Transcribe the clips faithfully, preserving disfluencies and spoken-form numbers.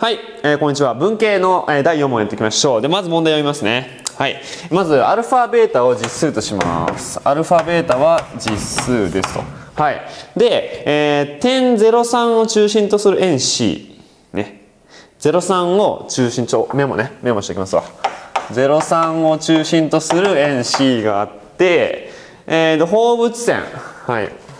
はい、えー、こんにちは。文系の、えー、だいよん問やっていきましょう。で、まず問題読みますね。はい。まず、アルファ、ベータを実数とします。アルファ、ベータは実数ですと。はい。で、えー、点ゼロさんを中心とする円 C。ね。ゼロさんを中心と、メモね、メモしておきますわ。ゼロさんを中心とする円 C があって、えーと、放物線。はい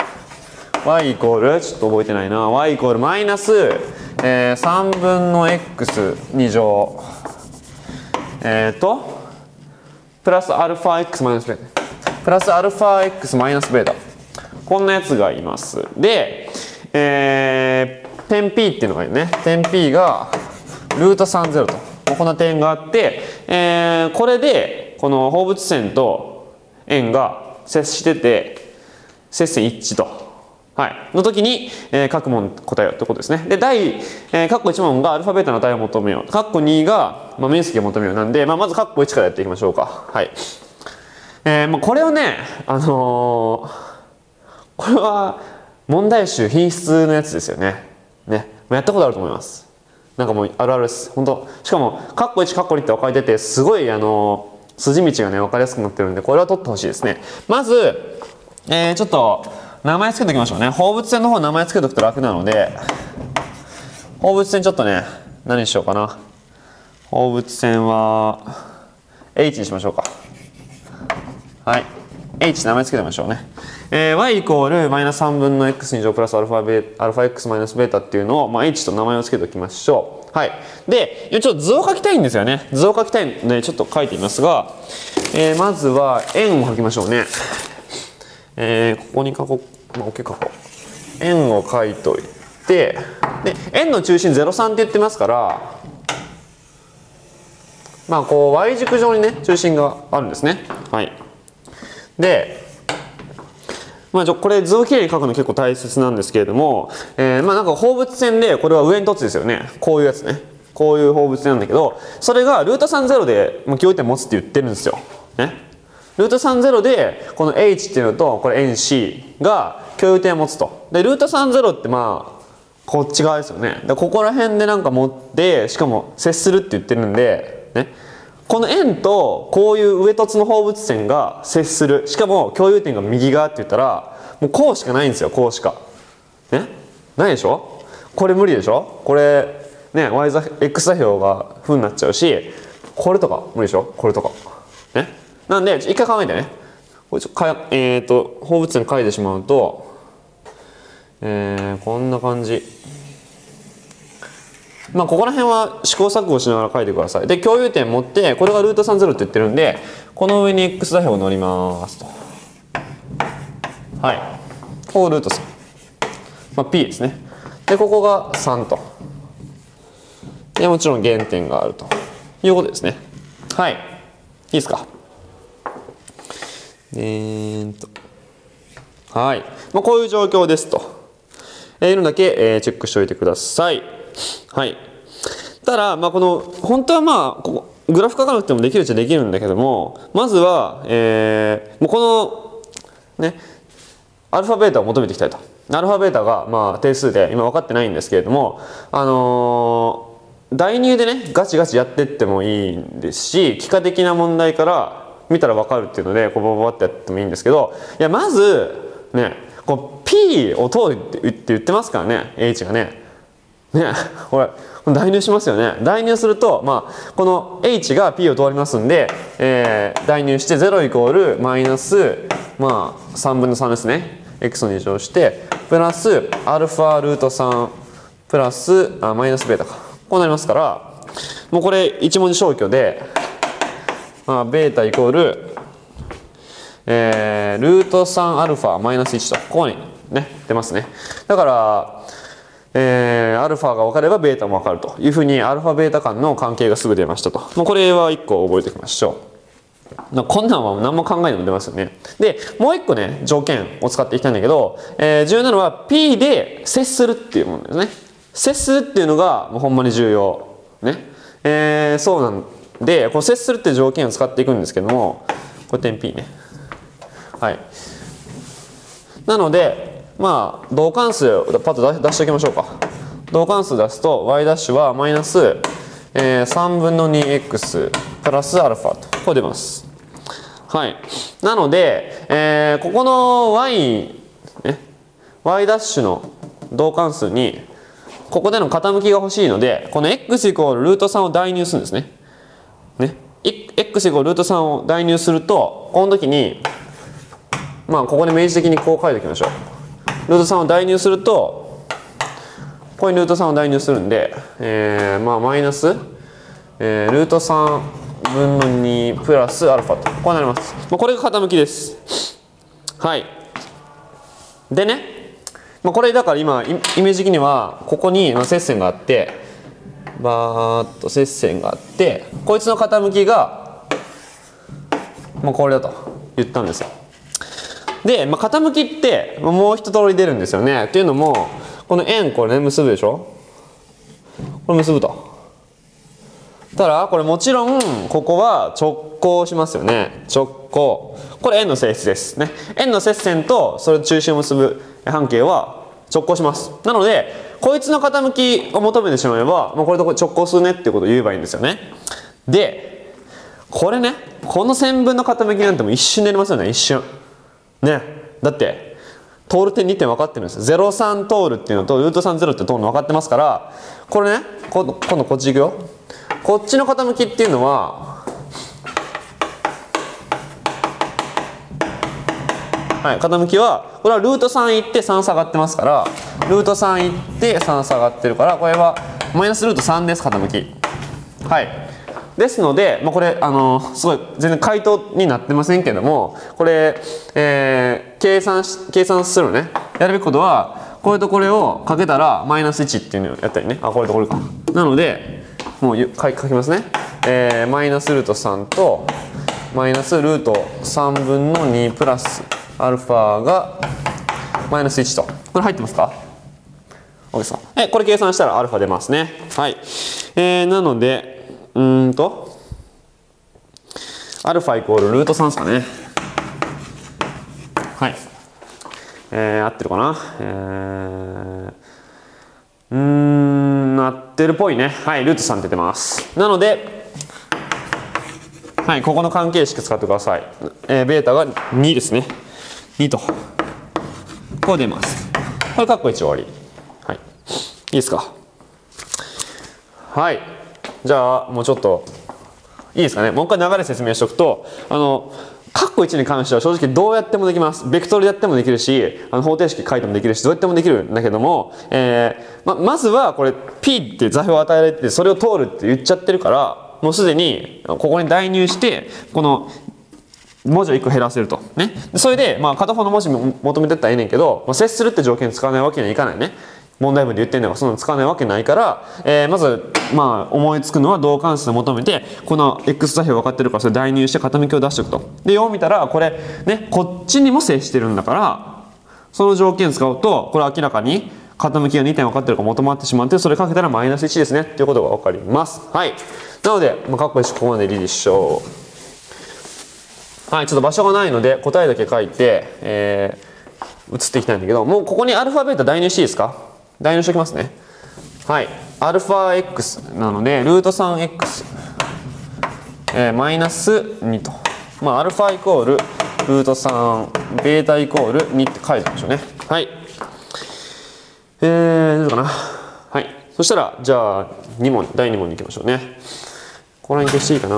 。y イコール、ちょっと覚えてないな。y イコールマイナス、えー、さんぶんの x に乗。えーと、プラスアルファ x マイナスベータ。プラスアルファ x マイナスベータ。こんなやつがいます。で、えー、点 P っていうのがいるね。点 P がルートさんじゅうと。こんな点があって、えー、これで、この放物線と円が接してて、接線一致と。はい。の時に、えー、各問答えようってことですね。で、第、えー、括弧いち問がアルファベータの値を求めよう。括弧にが、まあ、面積を求めようなんで、まあ、まず括弧いちからやっていきましょうか。はい。えー、まあ、これをね、あのー、これは、問題集品質のやつですよね。ね。やったことあると思います。なんかもう、あるあるです。本当しかも、括弧いち、括弧にって分かれてて、すごい、あのー、筋道がね、分かりやすくなってるんで、これは取ってほしいですね。まず、えー、ちょっと、名前つけておきましょうね。放物線の方名前つけておくと楽なので、放物線ちょっとね、何にしようかな。放物線は、H にしましょうか。はい。H 名前つけてみましょうね。えー、y イコールマイナスさんぶんの x に乗プラスアルファベアルファ x マイナスベータっていうのを、まあ、H と名前をつけておきましょう。はい。で、ちょっと図を書きたいんですよね。図を書きたいので、ちょっと書いてみますが、えー、まずは円を書きましょうね。えー、ここに書こう、まあ、OK 書こう。円を書いといて、で、円の中心ゼロさんって言ってますから、まあ、こう、y 軸上にね、中心があるんですね。はい。で、まあ、これ図をきれいに書くの結構大切なんですけれども、えー、まあ、なんか放物線で、これは上に凸ですよね。こういうやつね。こういう放物線なんだけど、それがルートさんじゅうで共有点持つって言ってるんですよ。ね。ルートさんじゅうで、この H っていうのと、これ 円 C が共有点を持つと。で、ルートさんじゅうってまあ、こっち側ですよね。で、ここら辺でなんか持って、しかも接するって言ってるんで、ね。この円と、こういう上凸の放物線が接する。しかも共有点が右側って言ったら、もうこうしかないんですよ、こうしか。ね。ないでしょ？これ無理でしょ？これ、ね、y 座、x 座標が負になっちゃうし、これとか無理でしょ？これとか。ね。なんで、一回考えてね。これちょかえっと、放物線書いてしまうと、えー、こんな感じ。まあ、ここら辺は試行錯誤しながら書いてください。で、共有点持って、これがルートさんじゅうって言ってるんで、この上に x 座標を乗りますと。はい。ここルートさん。まあ、P ですね。で、ここがさんと。で、もちろん原点があるということですね。はい。いいですか？えーと。はい。まあ、こういう状況ですと。えー、いうのだけ、えー、チェックしておいてください。はい。ただ、まあ、この、本当はまあ、ここ、グラフ書かなくてもできるっちゃできるんだけども、まずは、えー、もうこの、ね、アルファベータを求めていきたいと。アルファベータが、まあ、定数で、今分かってないんですけれども、あのー、代入でね、ガチガチやってってもいいんですし、幾何的な問題から、見たら分かるっていうので、こうバババってやってもいいんですけど、いや、まず、ね、こう P を通るって言ってますからね、H がね。ね、これ、代入しますよね。代入すると、まあ、この H が P を通りますんで、えー、代入してゼロイコールマイナス、まあ、さんぶんのさんですね。x のに乗して、プラス、アルファルートさん、プラス、あ、マイナスベータか。こうなりますから、もうこれ一文字消去で、まあ、ベータイコール、えー、ルートさんアルファマイナスいちと、ここにね、出ますね。だから、えー、アルファが分かればベータも分かるというふうに、アルファベータ間の関係がすぐ出ましたと。もうこれはいっこ覚えておきましょう。こんなんは何も考えないでも出ますよね。で、もういっこね、条件を使っていきたいんだけど、えー、重要なのは P で接するっていうものですね。接するっていうのがもうほんまに重要。ね。えー、そうなんで、この接するっていう条件を使っていくんですけども、これ点 P ね。はい。なので、まあ、同関数をパッと出しておきましょうか。 同関数出すと y' はマイナス、えー、さんぶんの にエックス プラスアルファとこう出ます。はい。なので、えー、ここの y、ね、y' の同関数にここでの傾きが欲しいので、この x イコールルートさんを代入するんですね。ね。x イコールルートさんを代入すると、この時に、まあここで明示的にこう書いておきましょう。ルートさんを代入すると、ここにルートさんを代入するんで、えー、まあマイナス、えー、ルートさんぶんのにプラスアルファと、こうなります。まあ、これが傾きです。はい。でね、まあ、これだから今、イメージ的には、ここに接線があって、バーっと接線があって、こいつの傾きが、まあ、これだと言ったんですよ。で、まあ、傾きってもう一通り出るんですよね。っていうのも、この円これね、結ぶでしょ？これ結ぶと。ただ、これもちろん、ここは直行しますよね。直行。これ円の性質ですね。円の接線とそれと中心を結ぶ半径は直行します。なので、こいつの傾きを求めてしまえば、まあ、これとこれ直行するねっていうことを言えばいいんですよね。で、これね、この線分の傾きなんてもう一瞬でやりますよね、一瞬。ね。だって、通る点にてん分かってるんですよ。ゼロさん通るっていうのと、ルートさんゼロって通るの分かってますから、これね、今度こっち行くよ。こっちの傾きっていうのは、はい、傾きは、これはルートさん行ってさん下がってますから、ルートさん行ってさん下がってるから、これはマイナスルートさんです、傾き。はい。ですので、まあ、これ、あの、すごい、全然回答になってませんけども、これ、えー、計算し、計算するのね。やるべきことは、これとこれをかけたら、マイナスいちっていうのをやったりね。あ、これとこれか。なので、もう書きますね。えー、マイナスルートさんと、マイナスルートさんぶんのにプラスアルファがマイナスいちと。これ入ってますか？ OK ですか？え、これ計算したらアルファ出ますね。はい。えー、なので、うーんと、アルファイコールルートさんですかね。はい。えー、合ってるかな？えー、うーん、合ってるっぽいね。はい、ルートさんって出てます。なので、はい、ここの関係式使ってください。えー、ベータがにですね。にと。こう出ます。これ、カッコいち終わり。はい。いいですか？はい。じゃあ、もうちょっと、いいですかね。もう一回流れ説明しておくと、あの、カッコいちに関しては正直どうやってもできます。ベクトルでやってもできるし、あの方程式書いてもできるし、どうやってもできるんだけども、えー、ま、まずはこれ P って座標を与えられて、それを通るって言っちゃってるから、もうすでにここに代入して、この文字をいっこ減らせると。ね。それで、まあ片方の文字も求めてったらええねんけど、まあ、接するって条件使わないわけにはいかないね。問題文で言ってんだからそんなの使わないわけないから、えー、まず、まあ、思いつくのは同関数を求めて、この x 座標分かってるからそれ代入して傾きを出しておくと。で、よう見たら、これ、ね、こっちにも接してるんだから、その条件使うと、これ明らかに傾きがにてん分かってるから求まってしまって、それかけたらマイナスいちですね。っていうことが分かります。はい。なので、まあ、かっこいいし、ここまででいいでしょう。はい、ちょっと場所がないので、答えだけ書いて、えー、移っていきたいんだけど、もうここにアルファベータ代入していいですか？代入しておきますね。はい。アルファ x なので、ルート スリーエックス、えー、マイナスにと。まあ、アルファイコール、ルートさん、ベータイコールにって書いてましょうね。はい。えー、どうかな。はい。そしたら、じゃあ、に問、だいに問に行きましょうね。ここら辺消していいかな。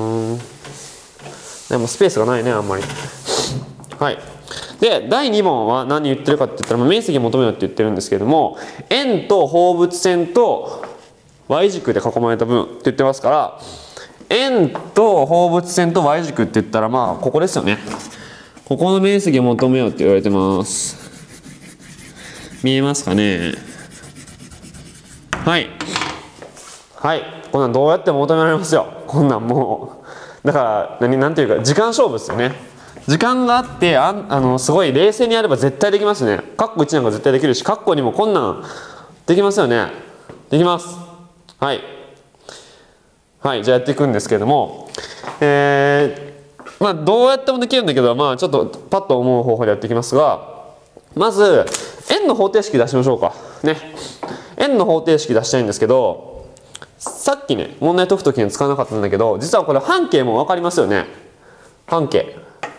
でもスペースがないね、あんまり。はい。で、だいに問は何言ってるかって言ったら、面積を求めろって言ってるんですけれども、円と放物線と y 軸で囲まれた分って言ってますから、円と放物線と y 軸って言ったら、まあ、ここですよね。ここの面積を求めようって言われてます。見えますかね？はい。はい。こんなんどうやっても求められますよ。こんなんもう。だから、何、なんていうか、時間勝負ですよね。時間があって、ああの、すごい冷静にやれば絶対できますね。カッコいちなんか絶対できるし、カッコにもこんなんできますよね。できます。はい。はい。じゃあやっていくんですけれども、えー、まあ、どうやってもできるんだけど、まあ、ちょっとパッと思う方法でやっていきますが、まず、円の方程式出しましょうか。ね。 円の方程式出したいんですけど、さっきね、問題解くときには使わなかったんだけど、実はこれ半径も分かりますよね。半径。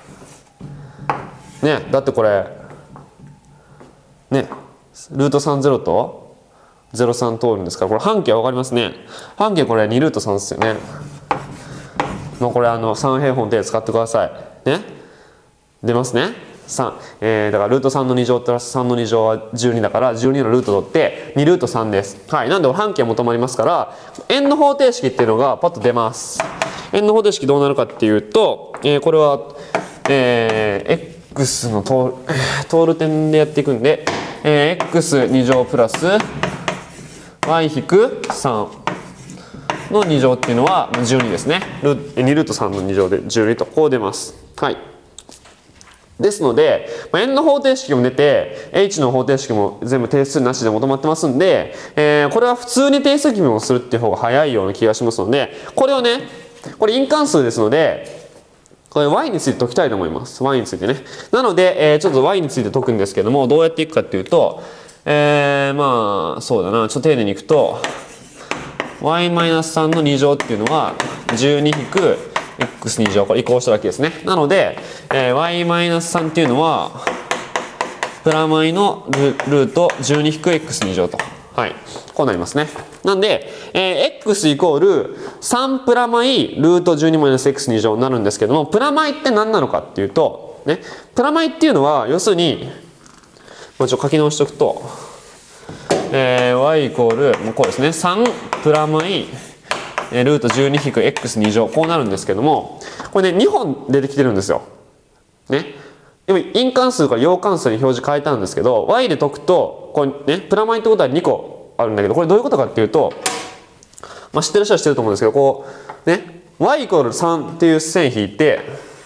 ね、だってこれ、ね、ルートさんゼロとゼロさん通るんですから、これ半径分かりますね。半径これにルートさんですよね。まあこれあの三平方の定使ってください。ね。出ますね。さん。えー、だからルートさんのに乗プラスさんのに乗はじゅうにだからじゅうにのルート取ってにルートさんです。はい。なんで半径求まりますから、円の方程式っていうのがパッと出ます。円の方程式どうなるかっていうと、えー、これは、えー、x の通る、通る点でやっていくんで、えー、エックスに 乗プラス ワイ 引くさんのに乗っていうのはじゅうにですね。にルートさんのに乗でじゅうにとこう出ます。はい。ですので、円の方程式も出て h の方程式も全部定数なしで求まってますんで、えー、これは普通に定数決めをするっていう方が早いような気がしますので、これをね、これ因関数ですので、これ y について解きたいと思います。y についてね。なので、えー、ちょっと y について解くんですけども、どうやっていくかっていうと、えー、まあ、そうだな、ちょっと丁寧にいくと、ワイマイナスさん のに乗っていうのはじゅうに引く エックスに 乗、これ移行しただけですね。なので、えー、ワイマイナスさん っていうのはプラマイの ル, ルートじゅうに引く エックスに 乗と、はい、こうなりますね。なんで、えー、x イコールさんプラマイルートじゅうにマイナス エックスに 乗になるんですけども、プラマイって何なのかっていうと、ね、プラマイっていうのは要するに、まあ、ちょっと書き直しておくと、えー、y イコールもうこうですね、さんプラマイルートじゅうに引く エックスに 乗、こうなるんですけども、これねにほん出てきてるんですよ。ね。でも因関数から陽関数に表示変えたんですけど、y で解くとこれねプラマイってことはにこあるんだけど、これどういうことかっていうと、まあ、知ってる人は知ってると思うんですけど、こうね y イコールさんっていう線引いて、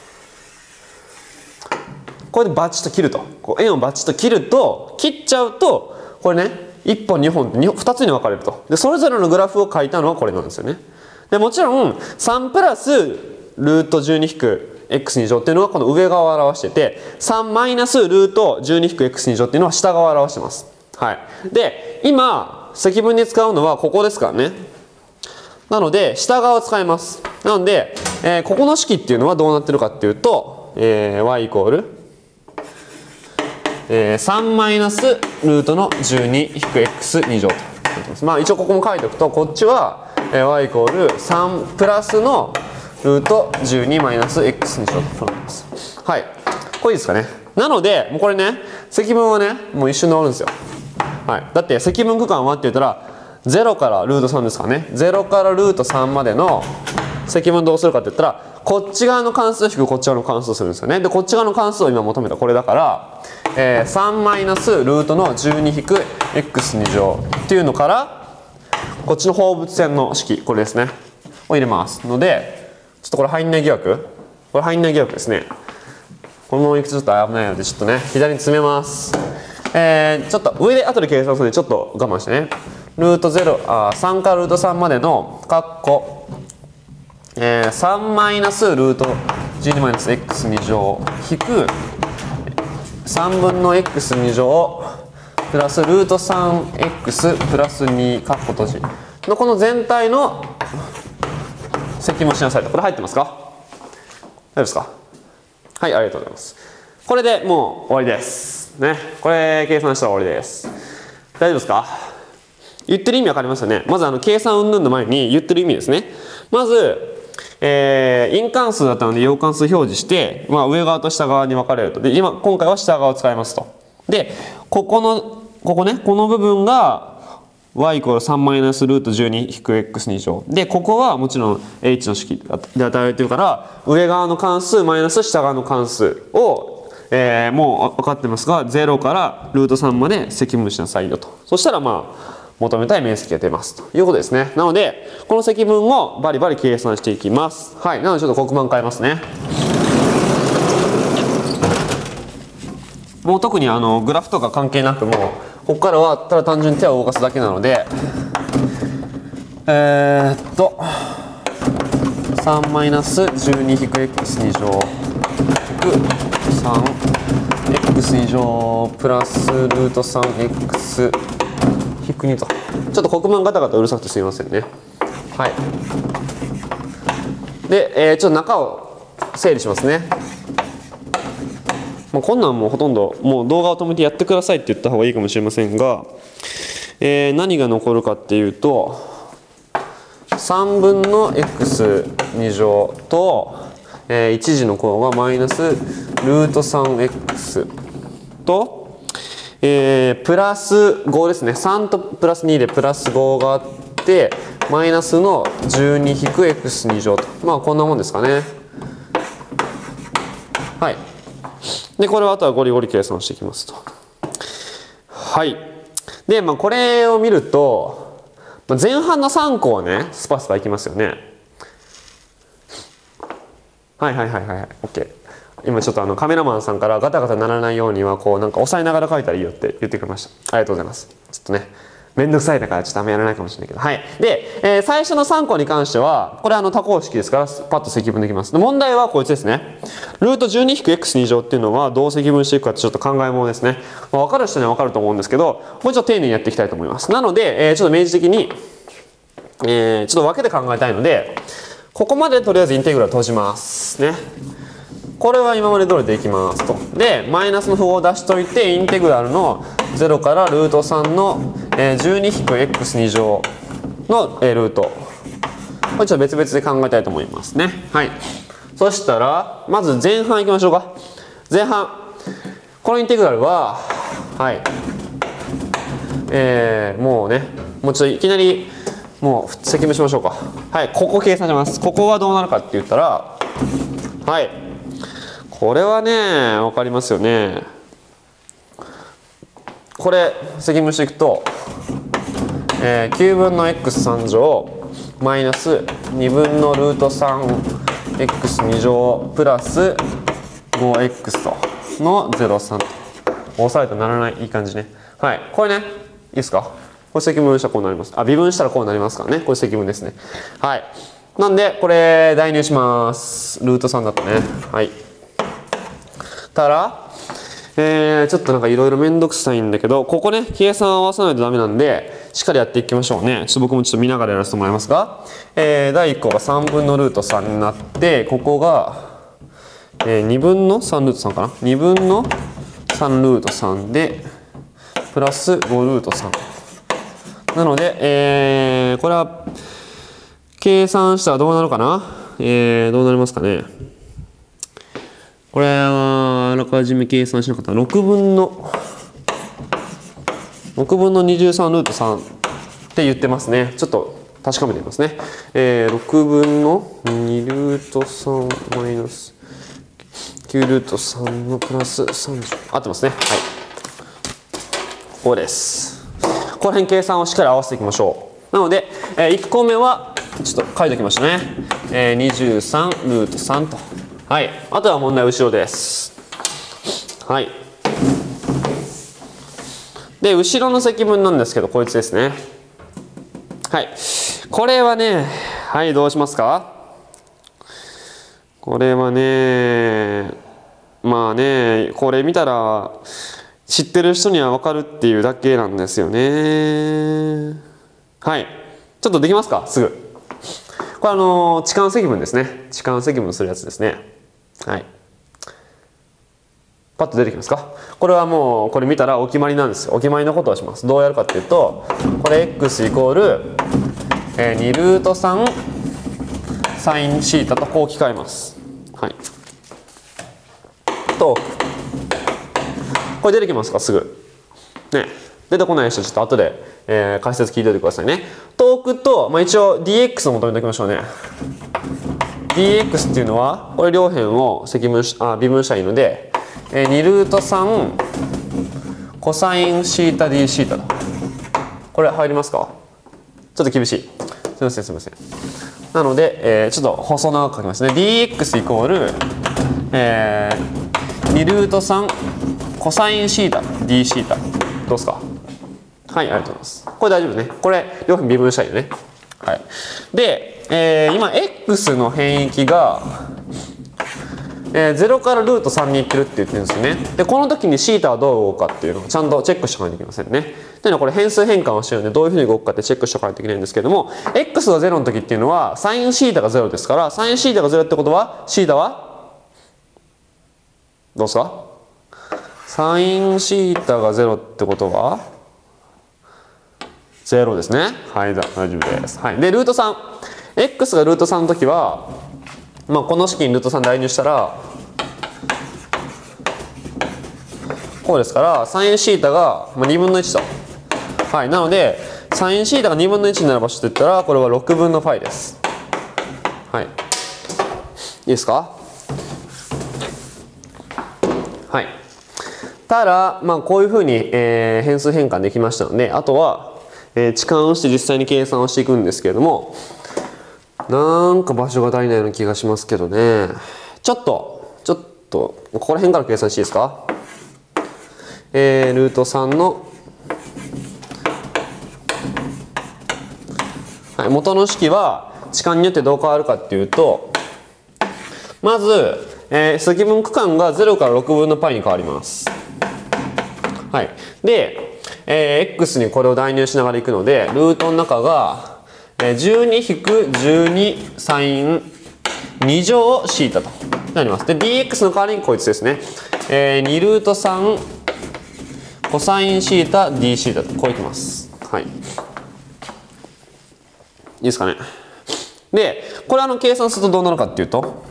これでバチッと切ると、こう円をバチッと切ると、切っちゃうとこれねいっぽんにほんってふたつに分かれると。でそれぞれのグラフを書いたのはこれなんですよね。でもちろんさんプラスルートじゅうに引く エックスに 乗っていうのはこの上側を表してて、さんマイナスルートじゅうに引く エックスに 乗っていうのは下側を表してます。はい。で今積分に使うのはここですからね。なので下側を使います。なので、えー、ここの式っていうのはどうなってるかっていうと、えー、y イコールえー、さんマイナスルートのじゅうに引く エックスに 乗と。まあ一応ここも書いておくと、こっちは、えー、y イコールさんプラスのルートじゅうにマイナス エックスに 乗となります。はい。これいいですかね。なので、もうこれね、積分はね、もう一瞬で終わるんですよ。はい。だって積分区間はって言ったら、ゼロからルートさんですからね。ゼロからルートさんまでの積分どうするかって言ったら、こっち側の関数引くこっち側の関数をするんですよね。で、こっち側の関数を今求めたこれだから、えー、さんマイナスルートのじゅうに引く エックスに 乗っていうのから、こっちの放物線の式、これですね。を入れますので、ちょっとこれ入んない疑惑。これ入んない疑惑ですね。このままいくとちょっと危ないので、ちょっとね、左に詰めます。えー、ちょっと上で後で計算するので、ちょっと我慢してね。ルートゼロ、あ、さんからルートさんまでの、カッコ、えー、さんマイナスルートじゅうにマイナス エックスに 乗引くさんぶんの エックスに 乗プラスルート さんエックス プラスにカッコ閉じのこの全体の積分しなさいと。これ入ってますか？大丈夫ですか？はい、ありがとうございます。これでもう終わりですね。これ計算したら終わりです。大丈夫ですか？言ってる意味わかりますよね。まずあの計算云々の前に言ってる意味ですね。まずえー、因関数だったので陽関数表示して、まあ、上側と下側に分かれると。で今今回は下側を使いますと。でここのここねこの部分が y イコールさんマイナスルートじゅうに引く エックスに 乗で、ここはもちろん h の式で与えられてるから、上側の関数マイナス下側の関数を、えー、もう分かってますがゼロからルートさんまで積分しなさいよと。そしたらまあ求めたい面積が出ますということですね。なのでこの積分をバリバリ計算していきます。はい。なのでちょっと黒板変えますね。もう特にあのグラフとか関係なく、もうここからはただ単純に手を動かすだけなので、えー、っとさんマイナスじゅうに引く エックスに 乗引く さんエックスに 乗プラスルート さんエックス引くにとちょっと黒板ガタガタうるさくてすみませんね。はい。で、えー、ちょっと中を整理しますね。もうこんなんもうほとんどもう動画を止めてやってくださいって言った方がいいかもしれませんが、えー、何が残るかっていうとさんぶんの エックスに乗と、えー、一次の項がマイナスルート さんエックス と、えー、プラスごですね。さんとプラスにでプラスごがあってマイナスの じゅうに引くエックスに乗と、まあこんなもんですかね。はい。でこれはあとはゴリゴリ計算していきますと。はい。で、まあ、これを見ると前半のさん項はねスパスパいきますよね。はいはいはいはい OK。今ちょっとあのカメラマンさんからガタガタならないようにはこうなんか押さえながら書いたらいいよって言ってくれました。ありがとうございます。ちょっとねめんどくさいだからちょっとあんまやらないかもしれないけど。はい。で、えー、最初のさん項に関してはこれあの多項式ですからパッと積分できます。で問題はこいつですね。ルート じゅうに引くエックスに乗っていうのはどう積分していくかってちょっと考えものですね。まあ、分かる人には分かると思うんですけどこれちょっと丁寧にやっていきたいと思います。なので、えー、ちょっと明示的に、えー、ちょっと分けて考えたいのでここまでとりあえずインテグラル閉じますね。これは今まで通りでいきますと。でマイナスの符号を出しといてインテグラルのゼロからルートさんの じゅうに引くエックスに乗のルート、これちょっと別々で考えたいと思いますね。はい。そしたらまず前半いきましょうか。前半このインテグラルははいえー、もうねもうちょっといきなりもう積分しましょうか。はい。ここ計算します。ここはどうなるかって言ったらはいこれはね分かりますよね。これ積分していくと、えー、きゅうぶんの エックスさん 乗マイナスにぶんのルート さんエックスに 乗プラス ごエックス とのゼロさんと押さえてならない。いい感じね。はい。これねいいですか。これ積分したらこうなります。あ微分したらこうなりますからね。これ積分ですね。はい。なんでこれ代入します。ルートさんだとね。はい。たらえー、ちょっとなんかいろいろめんどくさいんだけどここね計算合わさないとダメなんでしっかりやっていきましょうね。ちょっと僕もちょっと見ながらやらせてもらいますが、えー、だいいっ項がさんぶんのルートさんになってここが、えー、にぶんのさんルートさんかな。にぶんのさんルートさんでプラスごルートさんなので、えー、これは計算したらどうなるかな。えー、どうなりますかね。これはあらかじめ計算しなかったらろくぶんのろくぶんのにじゅうさんルートさんって言ってますね。ちょっと確かめてみますね。えー、ろくぶんのにルートさんマイナスきゅうルートさんのプラスさんじゅう合ってますね。はい。ここです。この辺計算をしっかり合わせていきましょう。なので、えー、いっ項目はちょっと書いておきましたね。えー、にじゅうさんルートさんと。はい。あとは問題後ろです。はい。で、後ろの積分なんですけど、こいつですね。はい。これはね、はい、どうしますか？これはね、まあね、これ見たら、知ってる人には分かるっていうだけなんですよね。はい。ちょっとできますか？すぐ。これあの、置換積分ですね。置換積分するやつですね。はい。パッと出てきますか？これはもうこれ見たらお決まりなんですよ。お決まりのことをします。どうやるかっていうとこれ x イコール、えー、にルートさんサインシータとこう置き換えます。はい。とこれ出てきますか？すぐ。ね。出てこない人ちょっと後で、えー、解説聞いておいてくださいね。と置くと、まあ、一応 ディーエックス を求めておきましょうね。ディーエックス っていうのはこれ両辺を積分しあ微分したらいいので、えー、にルートさんコサインシータ d シータとこれ入りますか？ちょっと厳しい。すみませんすみません。なので、えー、ちょっと細長く書きますね。ディーエックス イコール、えー、にルートさんコサインシータ d シータどうですか？はい、ありがとうございます。これ大丈夫ね。これ両辺微分したいよね。はい。で、えー、今 x の変域がえー、ゼロからルートさんに行ってるって言ってるんですよね。でこの時に θ はどう動くかっていうのをちゃんとチェックしておかないといけませんね。というのはこれ変数変換をしてるのでどういうふうに動くかってチェックしておかないといけないんですけども、 x がゼロの時っていうのは sinθ がゼロですから、 sinθ がゼロってことは θ はどうですか？ sinθ がゼロってことはゼロですね。はい、大丈夫です。はい、でルートさん、 x がルートさんの時は、まあ、この式にルートさん代入したらこうですから、 sinθ がにぶんのいちと。はい、なので sinθ がにぶんのいちになる場所って言ったらこれはろくぶんの π です。はい、いいですか？はい。ただ、まあ、こういうふうに、えー、変数変換できましたので、あとは、えー、置換をして実際に計算をしていくんですけれども、なんか場所が足りないような気がしますけどね。ちょっと、ちょっと、ここら辺から計算していいですか？えー、ルートさんの、はい、元の式は置換によってどう変わるかっていうと、まず、えー、積分区間がゼロからろくぶんの π に変わります。はい。で、えー、x にこれを代入しながらいくので、ルートの中が、えー、じゅうに引くじゅうに sin に乗 θ となります。で、dx の代わりにこいつですね。えー、にルートさん cosθ dθ とこういきます。はい。いいですかね。で、これあの計算するとどうなるかっていうと、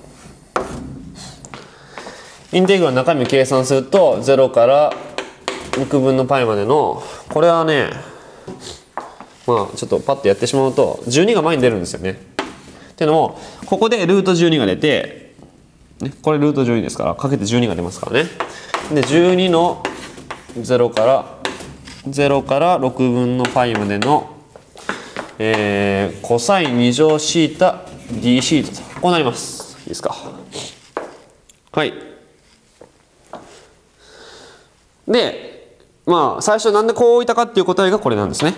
インテグラルの中身を計算するとゼロからろくぶんの π までの、これはね、まあちょっとパッとやってしまうとじゅうにが前に出るんですよね。っていうのもここでルートじゅうにが出て、ね、これルートじゅうにですからかけてじゅうにが出ますからね。でじゅうにのゼロからゼロからろくぶんの π までの、えー、cos に乗 θ dθ とこうなります。いいですか？はい。で、まあ最初なんでこう置いたかっていう答えがこれなんですね。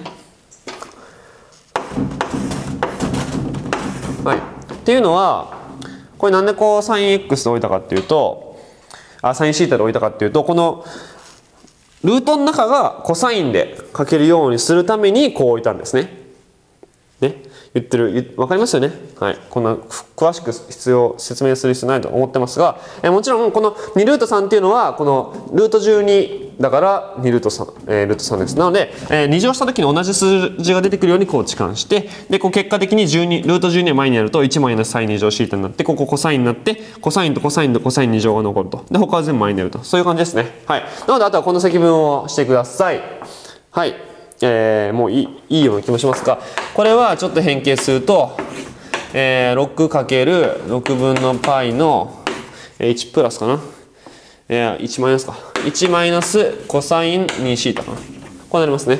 はい。っていうのはこれなんでこう sinx で置いたかっていうと、あ sinθ で置いたかっていうと、このルートの中がコサインで書けるようにするためにこう置いたんですね。ね、言ってる、わかりますよね。はい。こんな詳しく必要、説明する必要ないと思ってますが、えもちろんこのにルートさんっていうのは、このルートじゅうにだからにルートさん、えー、ルートさんです。なので、えー、に乗した時に同じ数字が出てくるようにこう置換して、で、こう結果的にじゅうに、ルートじゅうにを前にやるといちマイナス sin に乗 θ になって、ここコサインになって、コサインとコサインとコサインに乗が残ると。で、他は全部前になると。そういう感じですね。はい。なので、あとはこの積分をしてください。はい。えー、もういい、いいような気もしますが、これはちょっと変形すると、えー、ろくかけるろくぶんの π のいちプラスかな、えー、いちマイナスかいちマイナスコサイン に θ かな、こうなりますね。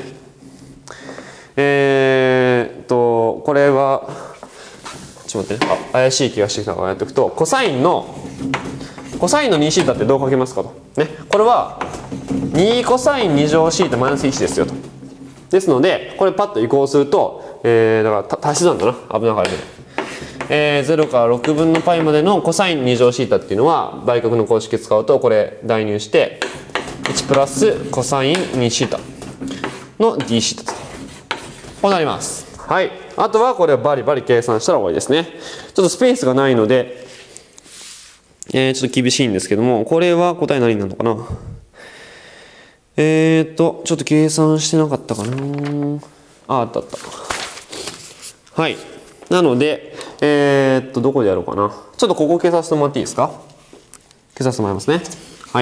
えーっとこれはちょっと待ってね、あ怪しい気がしてきたからやっていくと、コサインのコサインの に θ ってどう書けますかと、ね、これはにコサインに乗 θ マイナスいちですよと。ですのでこれパッと移行すると、えー、だから足し算だな、危なかったけど、えー、ゼロからろくぶんの π までのコサインに乗 θ っていうのは倍角の公式使うとこれ代入していちプラスコサイン に θ の dθ とこうなります。はい。あとはこれをバリバリ計算したら終わりですね。ちょっとスペースがないので、えー、ちょっと厳しいんですけども、これは答え何になるのかな。えーっと、ちょっと計算してなかったかな。あ、あったあった。はい。なので、えーっと、どこでやろうかな。ちょっとここ計算してもらっていいですか？計算してもらいますね。はい。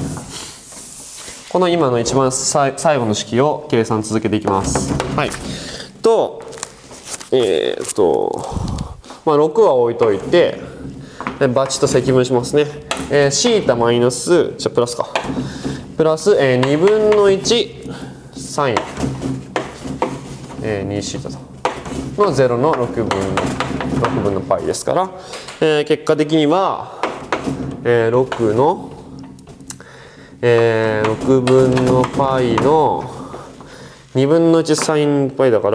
この今の一番最後の式を計算続けていきます。はい。と、えーっと、まあ、ろくは置いといて、バチッと積分しますね。えー、θ マイナス、じゃプラスか。プラス、えー、にぶんのいちサイン、えー、に θ とのゼロのろくぶんのろくぶんの π ですから、えー、結果的には、えー、ろくの、えー、ろくぶんの π のにぶんのいちサイン π だから、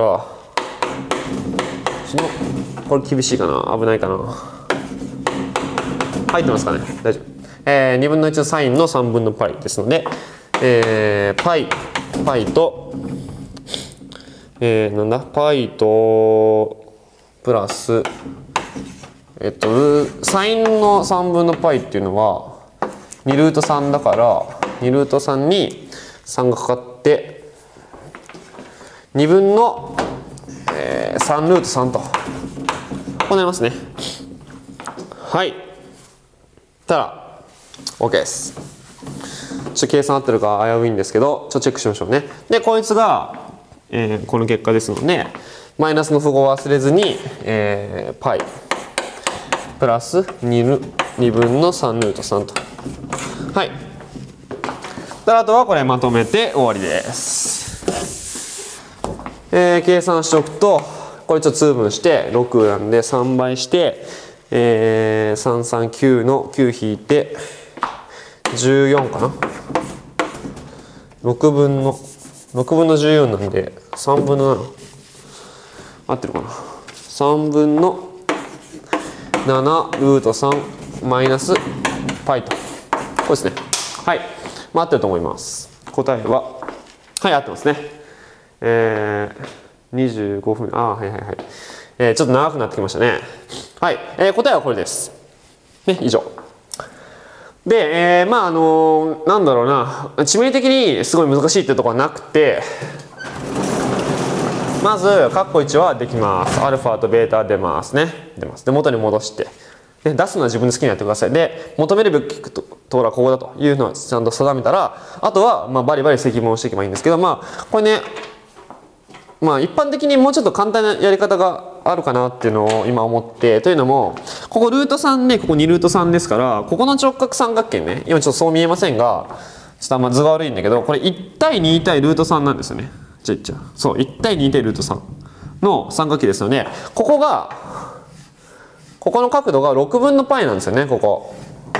これ厳しいかな、危ないかな。 入ってますかね。大丈夫。えー、にぶんのいちのサインのさんぶんの π ですので、えー、π、π と、えー、なんだ π とプラスえっとサインのさんぶんの π っていうのはにルートさんだからにルートさんにさんがかかってにぶんの、えー、さんルートさんとこうなりますね。はい。たら OK です。ちょっと計算合ってるか危ういんですけど、ちょっとチェックしましょうね。で、こいつが、えー、この結果ですので、マイナスの符号を忘れずに、えー、π プラス 2, にぶんのさんルートさんと。はい。あとはこれまとめて終わりです。えー、計算しておくと、これちょっと通分してろくなんでさんばいして、えー、さんさんきゅうのきゅう引いてじゅうよんかな。ろくぶんのろくぶんのじゅうよんなんでさんぶんのなな合ってるかな。さんぶんのななルートさんマイナス π とこれですね。はい、まあ、合ってると思います。答えははい合ってますね。えー、にじゅうごふん、あはいはいはい、えー、ちょっと長くなってきましたね。はい、えー、答えはこれです。ね、以上。で、えー、まああのー、なんだろうな、致命的にすごい難しいっていうところはなくて、まず括弧いちはできます。アルファとベータ出ますね。出ます。で、元に戻して。で、出すのは自分で好きにやってください。で、求めるべきところはここだというのはちゃんと定めたら、あとはまあバリバリ積分をしていけばいいんですけど、まあ、これね、まあ一般的にもうちょっと簡単なやり方があるかなっていうのを今思って、というのも、ここルートさんで、ここにルートさんですから、ここの直角三角形ね、今ちょっとそう見えませんが、ちょっとあんま図が悪いんだけど、これいち対に対ルートさんなんですよね。じゃあ、じゃあそう、いち対に対ルートさんの三角形ですよね。ここが、ここの角度がろくぶんの π なんですよね、ここ。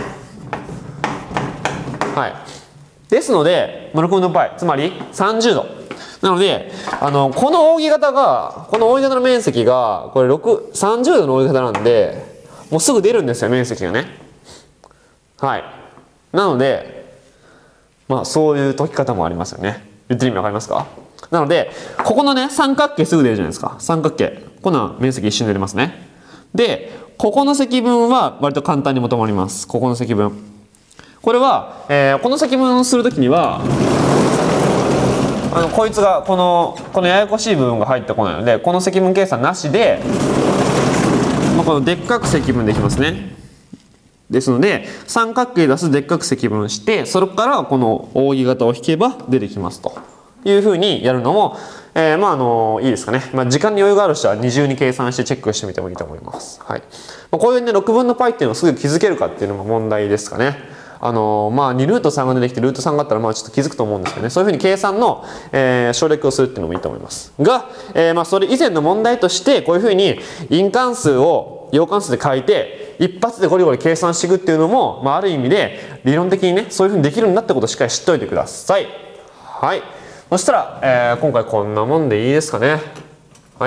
はい。ですので、ろくぶんの π、つまりさんじゅうど。なので、あの、この扇形が、この扇形の面積が、これ6、さんじゅうどの扇形なんで、もうすぐ出るんですよ、面積がね。はい。なので、まあ、そういう解き方もありますよね。言ってる意味わかりますか？なので、ここのね、三角形すぐ出るじゃないですか。三角形。こんな面積一瞬で出ますね。で、ここの積分は割と簡単に求まります。ここの積分。これは、えー、この積分をするときには、あのこいつがこのこのややこしい部分が入ってこないので、この積分計算なしで、まあ、このでっかく積分できますね。ですので三角形出すでっかく積分して、それからこの扇形を引けば出てきますというふうにやるのも、えー、まああのいいですかね。まあ、時間に余裕がある人は二重に計算してチェックしてみてもいいと思います。はい。まあ、こういうねろくぶんの π っていうのをすぐ気づけるかっていうのも問題ですかね。あのまあにルートさんが出てきてルートさんがあったらまあちょっと気づくと思うんですけどね、そういうふうに計算の、えー、省略をするっていうのもいいと思いますが、えー、まあそれ以前の問題としてこういうふうに因関数を陽関数で書いて一発でゴリゴリ計算していくっていうのも、まあ、ある意味で理論的にねそういうふうにできるんだってことをしっかり知っておいてください。はい。そしたら、えー、今回こんなもんでいいですかね。はい。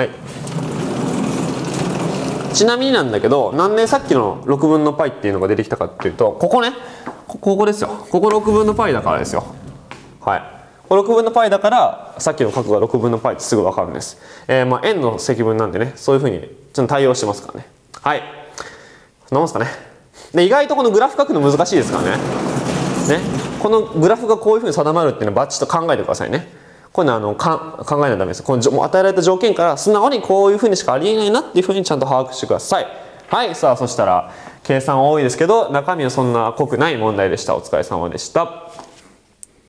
ちなみになんだけど、なんでさっきのろくぶんの π っていうのが出てきたかっていうと、ここね、ここですよ。こころくぶんの π だからですよ。はい。これろくぶんの π だから、さっきの角がろくぶんの π ってすぐ分かるんです。えー、まあ円の積分なんでね、そういうふうにちょっと対応してますからね。はい。そんなもんすかね。で、意外とこのグラフ書くの難しいですからね。ね。このグラフがこういうふうに定まるっていうのをバッチリと考えてくださいね。こういうのはあのか考えないとダメです。この与えられた条件から素直にこういうふうにしかありえないなっていうふうにちゃんと把握してください。はい。さあ、そしたら計算多いですけど中身はそんな濃くない問題でした。お疲れ様でした。